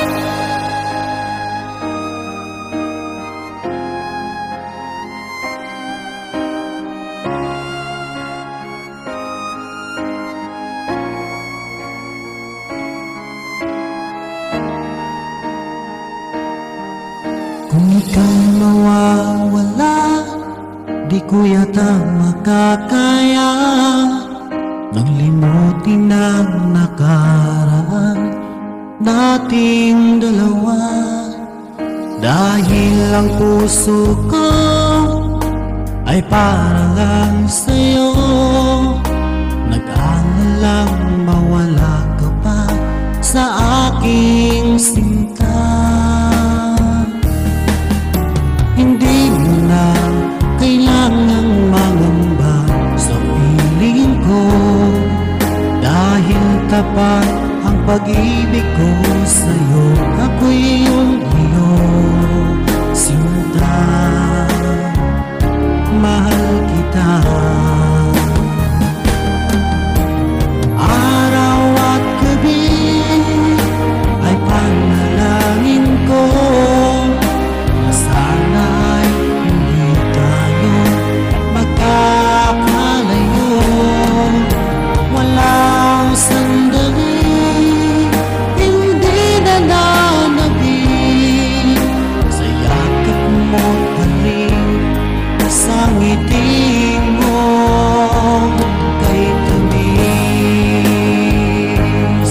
Kung ikaw mawawala, di ko yata makakaya nang limutin ang nakaraan nating dalawa. Dahil ang puso ko ay para lang sa'yo, nag-aalalang mawala ka pa sa aking sinta. Hindi mo na kailangang mangamba sa piling ko, dahil tapat ang pag-ibig ko sa'yo. Ako'y iyong iyo, sinta, mahal kita. Araw at gabi ay panalangin ko, sana'y hindi tayo magkakalayo. Walang sandali hindi nananabik sa yakap mo't halik, sa ngiti mo kay tamis.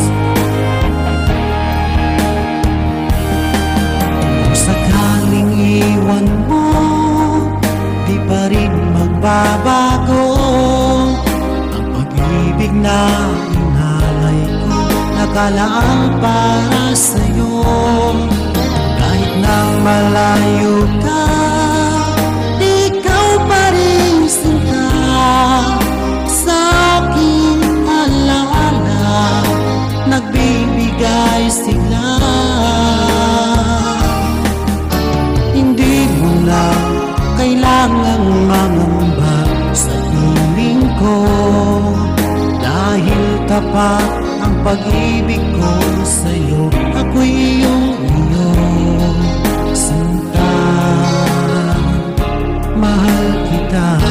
Kung sakaling iwan mo, di pa rin magbabago ang pag-ibig na inalay ko, nakalaang para sa'yo. Kahit na malayo ka, ikaw pa rin sinta sa aking alaala, nagbibigay sigla. Hindi mo na kailangang mangamba sa piling ko, dahil tapat ang pag-ibig ko sa'yo. Ako'y iyong iyo, sinta, mahal kita.